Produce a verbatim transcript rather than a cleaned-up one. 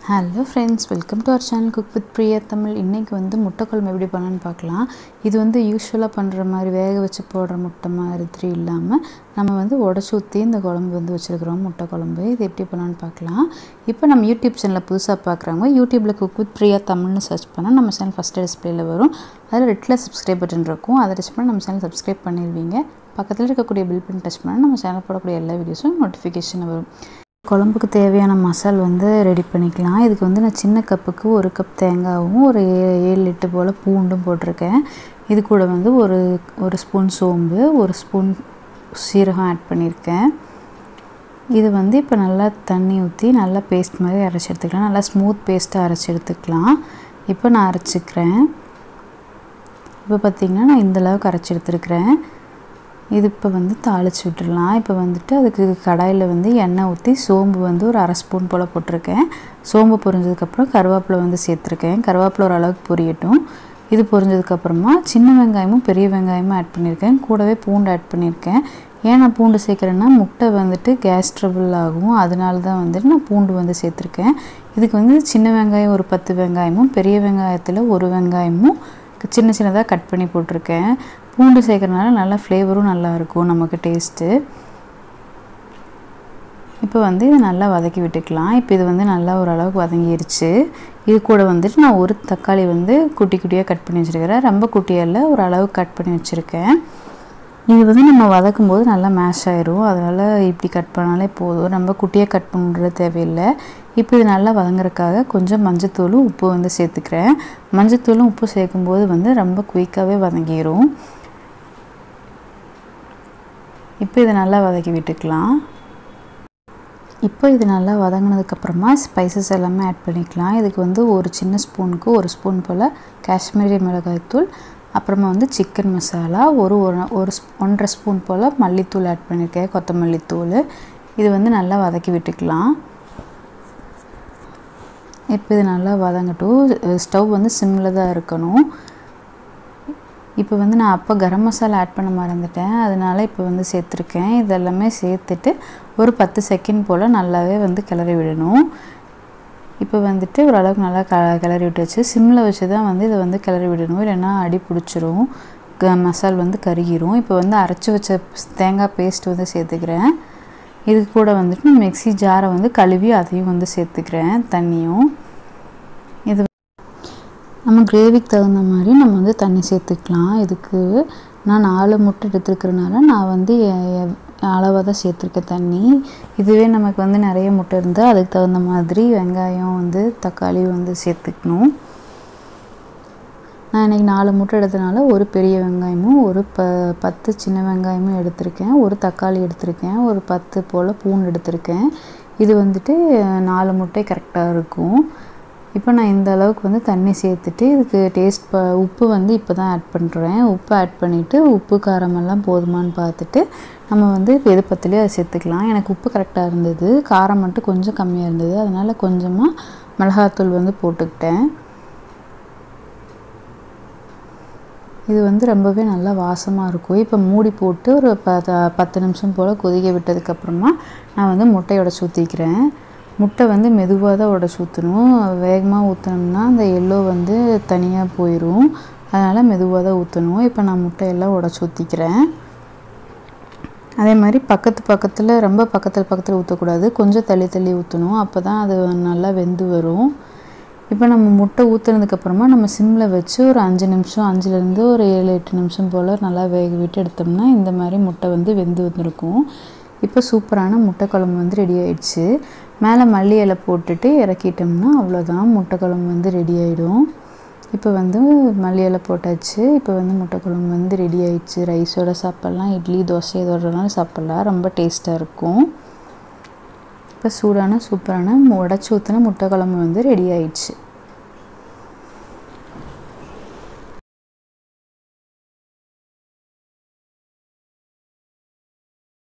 Hello friends, welcome to our channel cook with Priya Tamil. இன்றைக்கி வந்து முட்டை குழம்பு எப்படி பண்ணலான்னு பார்க்கலாம். இது வந்து யூஸ்வலாக பண்ணுற மாதிரி வேக வச்சு போடுற முட்டை மாதிரி இல்லாமல் நம்ம வந்து உடச்சி ஊற்றி இந்த குழம்பு வந்து வச்சுருக்கிறோம். முட்டை குழம்பு இது எப்படி பண்ணலான்னு பார்க்கலாம். இப்போ நம்ம யூடியூப் சேனலில் புதுசாக பார்க்குறவங்க யூடியூப்பில் குக் வித் பிரியா தமிழ்னு சர்ச் பண்ணால் நம்ம சேனல் ஃபஸ்ட்டு டிஸ்பிளேயில் வரும். அதில் ரெட்டில் சப்ஸ்கிரைப் பட்டன் இருக்கும். அதை டச் பண்ணால் நம்ம சேனல் சப்ஸ்கிரைப் பண்ணிடுவீங்க. பக்கத்தில் இருக்கக்கூடிய பில் பண்ணி டச் பண்ணால் நம்ம சேனல் போடக்கூடிய எல்லா வீடியோஸும் நோட்டிஃபிகேஷன் வரும். குழம்புக்கு தேவையான மசால் வந்து ரெடி பண்ணிக்கலாம். இதுக்கு வந்து நான் சின்ன கப்புக்கு ஒரு கப் தேங்காயும் ஒரு ஏழு லிட்டர் போல் பூண்டும் போட்டிருக்கேன். இது கூட வந்து ஒரு ஒரு ஸ்பூன் சோம்பு, ஒரு ஸ்பூன் சீரகம் ஆட் பண்ணியிருக்கேன். இது வந்து இப்போ நல்லா தண்ணி ஊற்றி நல்லா பேஸ்ட் மாதிரி அரைச்சி எடுத்துக்கலாம். நல்லா ஸ்மூத் பேஸ்ட்டாக அரைச்சி எடுத்துக்கலாம். இப்போ நான் அரைச்சிக்கிறேன். இப்போ பார்த்திங்கன்னா நான் இந்தளவுக்கு அரைச்சி எடுத்துருக்கிறேன். இது இப்போ வந்து தாளித்து விட்டுடலாம். இப்போ வந்துட்டு அதுக்கு கடாயில் வந்து எண்ணெய் ஊற்றி சோம்பு வந்து ஒரு அரை ஸ்பூன் போல் போட்டிருக்கேன். சோம்பு பொரிஞ்சதுக்கப்புறம் கருவேப்பிலை வந்து சேர்த்துருக்கேன். கருவேப்பிலை ஓரளவுக்கு பொரியட்டும். இது பொரிஞ்சதுக்கப்புறமா சின்ன வெங்காயமும் பெரிய வெங்காயமும் ஆட் பண்ணியிருக்கேன். கூடவே பூண்டு ஆட் பண்ணியிருக்கேன். ஏன் நான் பூண்டு சேர்க்குறேன்னா முட்டை வந்துட்டு கேஸ் ட்ரபிள் ஆகும். அதனால தான் வந்துட்டு நான் பூண்டு வந்து சேர்த்துருக்கேன். இதுக்கு வந்து சின்ன வெங்காயம் ஒரு பத்து வெங்காயமும் பெரிய வெங்காயத்தில் ஒரு வெங்காயமும் சின்ன சின்னதாக கட் பண்ணி போட்டிருக்கேன். பூண்டு சேர்க்கறதுனால நல்லா ஃப்ளேவரும் நல்லாயிருக்கும் நமக்கு டேஸ்ட்டு. இப்போ வந்து இதை நல்லா வதக்கி விட்டுக்கலாம். இப்போ இது வந்து நல்லா ஓரளவுக்கு வதங்கிடுச்சு. இது கூட வந்துட்டு நான் ஒரு தக்காளி வந்து குட்டி குட்டியாக கட் பண்ணி வச்சுருக்கிறேன். ரொம்ப குட்டியாக ஓரளவுக்கு கட் பண்ணி வச்சுருக்கேன். இது வந்து நம்ம வதக்கும் போது நல்லா மேஷ் ஆயிரும். அதனால் இப்படி கட் பண்ணாலே போதும். ரொம்ப குட்டியாக கட் பண்ணுறது தேவையில்லை. இப்போ இது நல்லா வதங்குறதுக்காக கொஞ்சம் மஞ்சத்தூளும் உப்பு வந்து சேர்த்துக்கிறேன். மஞ்சத்தூளும் உப்பு சேர்க்கும்போது வந்து ரொம்ப குயிக்காகவே வதங்கிடும். இப்போ இதை நல்லா வதக்கி விட்டுக்கலாம். இப்போ இது நல்லா வதங்கினதுக்கப்புறமா ஸ்பைசஸ் எல்லாமே ஆட் பண்ணிக்கலாம். இதுக்கு வந்து ஒரு சின்ன ஸ்பூனுக்கு ஒரு ஸ்பூன் போல் காஷ்மீரி மிளகாய்த்தூள், அப்புறமா வந்து சிக்கன் மசாலா ஒரு ஒரு ஒன்றரை ஸ்பூன் போல் மல்லித்தூள் ஆட் பண்ணியிருக்கேன், கொத்தமல்லி தூள். இது வந்து நல்லா வதக்கி விட்டுக்கலாம். இப்போ இது நல்லா வதங்கட்டும். ஸ்டவ் வந்து சிம்மில் தான் இருக்கணும். இப்போ வந்து நான் அப்போ கரம் மசாலா ஆட் பண்ண மறந்துட்டேன். அதனால் இப்போ வந்து சேர்த்துருக்கேன். இதெல்லாமே சேர்த்துட்டு ஒரு பத்து செகண்ட் போல் நல்லாவே வந்து கிளறி விடணும். இப்போ வந்துட்டு ஓரளவுக்கு நல்லா க கிளறி விட்டுச்சு. சிம்மில் வச்சு தான் வந்து இதை வந்து கிளறி விடணும். இல்லைன்னா அடி பிடிச்சிரும், க மசால் வந்து கருகிரும். இப்போ வந்து அரைச்சி வச்ச தேங்காய் பேஸ்ட் வந்து சேர்த்துக்கிறேன். இது கூட வந்துட்டு நான் மிக்ஸி ஜாரை வந்து கழுவி அதையும் வந்து சேர்த்துக்கிறேன், தண்ணியும். இது நம்ம கிரேவிக்கு தகுந்த மாதிரி நம்ம வந்து தண்ணி சேர்த்துக்கலாம். இதுக்கு நான் நாலு முட்டை எடுத்துருக்கிறனால நான் வந்து அளவாக தான் சேர்த்துருக்கேன் தண்ணி. இதுவே நமக்கு வந்து நிறைய முட்டை இருந்தால் அதுக்கு தகுந்த மாதிரி வெங்காயம் வந்து தக்காளி வந்து சேர்த்துக்கணும். நான் இன்றைக்கி நாலு முட்டை எடுத்தனால ஒரு பெரிய வெங்காயமும் ஒரு ப பத்து சின்ன வெங்காயமும் எடுத்திருக்கேன். ஒரு தக்காளி எடுத்திருக்கேன். ஒரு பத்து போல் பூண்டு எடுத்திருக்கேன். இது வந்துட்டு நாலு முட்டை கரெக்டாக இருக்கும். இப்போ நான் இந்த அளவுக்கு வந்து தண்ணி சேர்த்துட்டு இதுக்கு டேஸ்ட் ப உப்பு வந்து இப்போ தான் ஆட் பண்ணுறேன். உப்பு ஆட் பண்ணிவிட்டு உப்பு காரமெல்லாம் போதுமான்னு பார்த்துட்டு நம்ம வந்து எது பத்திலையோ அதை சேர்த்துக்கலாம். எனக்கு உப்பு கரெக்டாக இருந்தது, காரம் மட்டும் கொஞ்சம் கம்மியாக இருந்தது. அதனால் கொஞ்சமாக மிளகாத்தூள் வந்து போட்டுக்கிட்டேன். இது வந்து ரொம்பவே நல்லா வாசமாக இருக்கும். இப்போ மூடி போட்டு ஒரு ப பத்து நிமிஷம் போல் கொதிக்க விட்டதுக்கப்புறமா நான் வந்து முட்டையை உடச்சி ஊற்றிக்கிறேன். முட்டை வந்து மெதுவாக தான் உடச்சி ஊற்றணும். வேகமாக ஊற்றினோம்னா அந்த எல்லோ வந்து தனியாக போயிடும். அதனால் மெதுவாக தான் ஊற்றணும். இப்போ நான் முட்டையெல்லாம் உடச்சி ஊற்றிக்கிறேன். அதே மாதிரி பக்கத்து பக்கத்தில் ரொம்ப பக்கத்தில் பக்கத்தில் ஊற்றக்கூடாது, கொஞ்சம் தள்ளி தள்ளி ஊற்றணும். அப்போ தான் அது நல்லா வெந்து வரும். இப்போ நம்ம முட்டை ஊற்றுனதுக்கப்புறமா நம்ம சிம்மில் வச்சு ஒரு அஞ்சு நிமிஷம் அஞ்சுலேருந்து ஒரு ஏழு எட்டு நிமிஷம் போல் நல்லா வேக விட்டு எடுத்தோம்னா இந்த மாதிரி முட்டை வந்து வெந்து வந்திருக்கும். இப்போ சூப்பரான முட்டை குழம்பு வந்து ரெடி ஆகிடுச்சு. மேலே மல்லி இலை போட்டுட்டு இறக்கிட்டோம்னா அவ்வளோதான், முட்டை குழம்பு வந்து ரெடி ஆகிடும். இப்போ வந்து மல்லி இலை போட்டாச்சு. இப்போ வந்து முட்டை குழம்பு வந்து ரெடி ஆகிடுச்சு. ரைஸோடு சாப்பிட்லாம், இட்லி தோசை எதோடனாலும் சாப்பிட்லாம். ரொம்ப டேஸ்ட்டாக இருக்கும். இப்போ சூடான சூப்பரான உடச்சி ஊற்றின முட்டை குழம்பு வந்து ரெடி ஆகிடுச்சு.